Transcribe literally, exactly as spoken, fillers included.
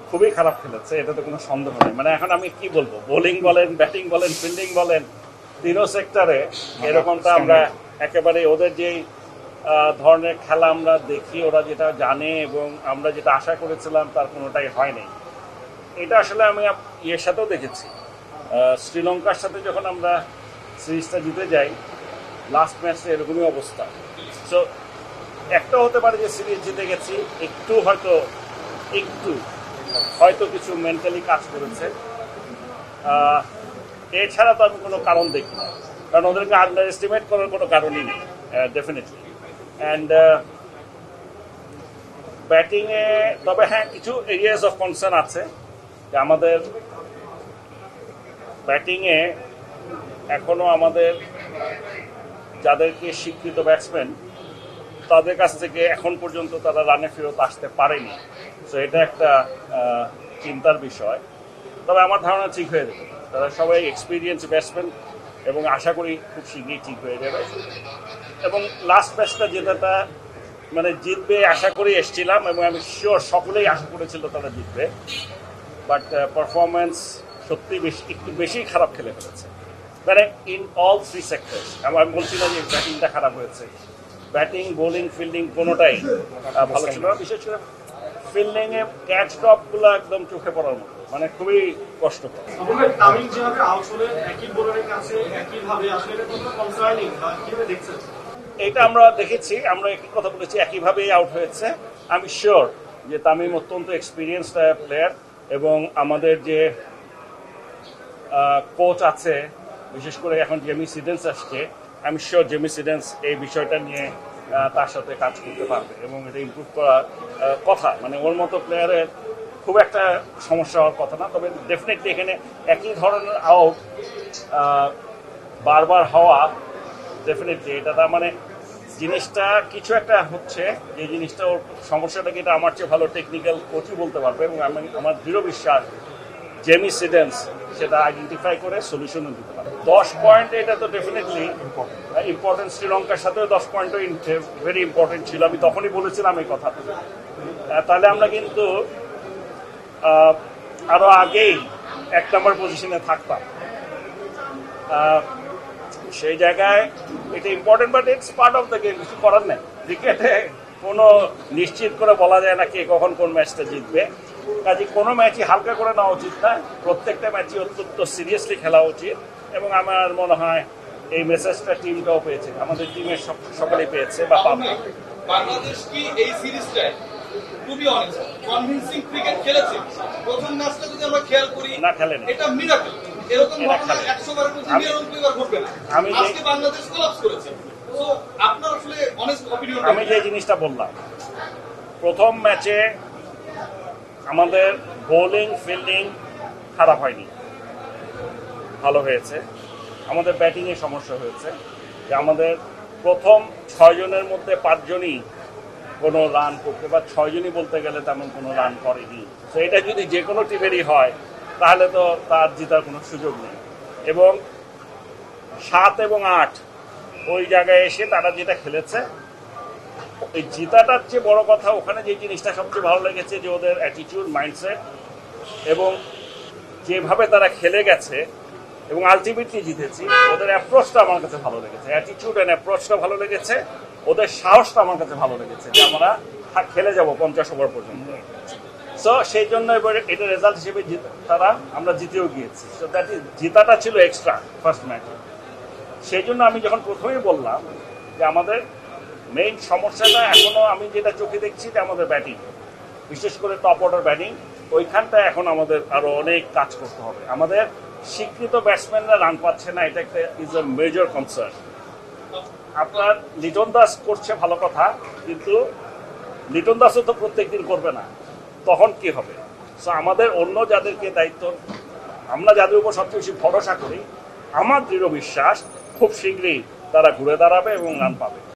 খুবই খারাপ খেলেছে, এটা তো কোনো সন্দেহ নেই। মানে এখন আমি কি বলবো, বোলিং বলেন, ব্যাটিং বলেন, ফিল্ডিং বলেন, তিনও সেক্টরে এরকমটা আমরা একেবারে ওদের যেই ধরনের খেলা আমরা দেখি, ওরা যেটা জানে এবং আমরা যেটা আশা করেছিলাম তার কোনোটাই হয়নি। এটা আসলে আমি ইয়ের সাথেও দেখেছি, শ্রীলঙ্কার সাথে যখন আমরা সিরিজটা জিতে যাই, লাস্ট ম্যাচে এরকমই অবস্থা। সো একটা হতে পারে যে সিরিজ জিতে গেছি, একটু হয়তো একটু হয়তো কিছু মেন্টালি কাজ করেছে, এছাড়া তো আমি কোনো কারণ দেখি না, কারণ ওদেরকে আন্ডার এস্টিমেট করার কোনো কারণই নেই ডেফিনেটলি। অ্যান্ড ব্যাটিংয়ে তবে হ্যাঁ কিছু এরিয়াস অফ কনসার্ন আছে, যে আমাদের ব্যাটিংয়ে এখনও আমাদের যাদেরকে স্বীকৃত ব্যাটসম্যান তাদের কাছ থেকে এখন পর্যন্ত তারা রানে ফেরত আসতে পারেনি। সো এটা একটা চিন্তার বিষয়। তবে আমার ধারণা ঠিক হয়ে যাবে, তারা সবাই এক্সপিরিয়েন্স ব্যাটসম্যান এবং আশা করি খুব শীঘ্রই ঠিক হয়ে যাবে। এবং লাস্ট ম্যাচটা জেতাটা মানে জিতবে আশা করেই এসেছিলাম, এবং আমি শিওর সকলেই আশা করেছিল তারা জিতবে, বাট পারফরমেন্স সত্যি বেশি একটু বেশি খারাপ খেলে ফেলেছে, মানে ইন অল থ্রি সেক্টর। আমি বলছি না যে ব্যাটিংটা খারাপ হয়েছে, ব্যাটিং, বোলিং, ফিল্ডিং কোনোটাই ভালো ছিল না। বিশেষ করে ফিল্ডিংয়ে ক্যাচ ড্রপগুলো একদম চোখে পড়ার মতো, মানে খুবই কষ্টকর। এটা আমরা দেখেছি, আমরা একই কথা বলেছি, একইভাবেই আউট হয়েছে। আমি শিওর যে তামিম অত্যন্ত এক্সপিরিয়েন্সড প্লেয়ার, এবং আমাদের যে কোচ আছে, বিশেষ করে এখন জেমি সিডেন্স আসছে, আমি শিওর জেমি সিডেন্স এই বিষয়টা নিয়ে তার সাথে কাজ করতে পারবে এবং এটা ইমপ্রুভ করার কথা। মানে ওর মতো প্লেয়ারের খুব একটা সমস্যা হওয়ার কথা না, তবে ডেফিনেটলি এখানে একই ধরনের আউট বারবার হওয়া ডেফিনেটলি এটা তার মানে জিনিসটা কিছু একটা হচ্ছে, যে জিনিসটা ওর সমস্যাটাকে এটা আমার চেয়ে ভালো টেকনিক্যাল কোচই বলতে পারবে, এবং আমি আমার দৃঢ় বিশ্বাস জেমি সিডেন্স সেটা আইডেন্টিফাই করে সলিউশনও দিতে পারে। দশ পয়েন্ট এটা তো ডেফিনেটলি ইম্পর্টেন্ট, শ্রীলঙ্কার সাথেও দশ পয়েন্টও ভেরি ইম্পর্টেন্ট ছিল, আমি তখনই বলেছিলাম এই কথা। তাহলে আমরা কিন্তু আরও আগেই এক নম্বর পজিশনে থাকতাম। সেই জায়গায় এটা important, but it's part of the game, কিছু করার নেই। ক্রিকেটে কোনো নিশ্চিত করে বলা যায় না কে কখন কোন ম্যাচটা জিতবে, কাজে কোনো ম্যাচই হালকা করে নেওয়া উচিত না, প্রত্যেকটা ম্যাচই অত্যন্ত সিরিয়াসলি খেলা উচিত। এবং আমার মনে হয় এই মেসেজটা টিমটাও পেয়েছে, আমাদের টিমের সকলেই পেয়েছে বা পাবে। বাংলাদেশ কি এই সিরিজটায় খুবই অনেস্ট কনভিন্সিং ক্রিকেট খেলেছে? প্রথম ম্যাচটা যদি আমরা খেয়াল করি, না খেলেন, এটা মিরাকল, এরকম ঘটনা একশো বারের মধ্যে নিরানব্বই বার ঘটবে না। আজকে বাংলাদেশ কোলাপস করেছে। সো আপনার আসলে অনেস্ট অপিনিয়ন। আমি যে জিনিসটা বললাম, প্রথম ম্যাচে আমাদের বোলিং, ফিল্ডিং খারাপ হয়নি, ভালো হয়েছে। আমাদের ব্যাটিংয়ে সমস্যা হয়েছে, যে আমাদের প্রথম ছয়জনের মধ্যে পাঁচজনই কোনো রান করতে, বা ছয়জনই বলতে গেলে তেমন কোনো রান করেনি। তো এটা যদি যে কোনো টিমেরই হয় তাহলে তো তার জেতার কোনো সুযোগ নেই। এবং সাত এবং আট ওই জায়গায় এসে তারা যেটা খেলেছে, এই জেতাটার চেয়ে বড় কথা ওখানে যে জিনিসটা সবচেয়ে ভালো লেগেছে, যে ওদের অ্যাটিটিউড, মাইন্ডসেট এবং যেভাবে তারা খেলে গেছে এবং আলটিমেটলি জিতেছি, ওদের অ্যাপ্রোচটা আমার কাছে ভালো লেগেছে। অ্যাটিটিউড অ্যান্ড অ্যাপ্রোচটা ভালো লেগেছে, ওদের সাহসটা আমার কাছে ভালো লেগেছে, যে আমরা খেলে যাব পঞ্চাশ ওভার পর্যন্ত। সো সেই জন্য এবার এটা রেজাল্ট হিসেবে তারা আমরা জিতেও গিয়েছি। সো দ্যাট ইজ, জেতাটা ছিল এক্সট্রা ফার্স্ট ম্যাচে। সেই জন্য আমি যখন প্রথমেই বললাম যে আমাদের মেইন সমস্যাটা এখনও আমি যেটা চোখে দেখছি, যে আমাদের ব্যাটিং, বিশেষ করে টপ অর্ডার ব্যাটিং, ওইখানটা এখন আমাদের আরও অনেক কাজ করতে হবে। আমাদের স্বীকৃত ব্যাটসম্যানরা রান পাচ্ছে না, এটা একটা ইজ এ মেজর কনসার্ন। আপনার লিটন দাস করছে ভালো কথা, কিন্তু লিটন দাসও তো প্রত্যেক দিন করবে না, তখন কি হবে? সো আমাদের অন্য যাদেরকে দায়িত্ব, আমরা যাদের উপর সবচেয়ে বেশি ভরসা করি, আমার দৃঢ় বিশ্বাস খুব শীঘ্রই তারা ঘুরে দাঁড়াবে এবং রান পাবে।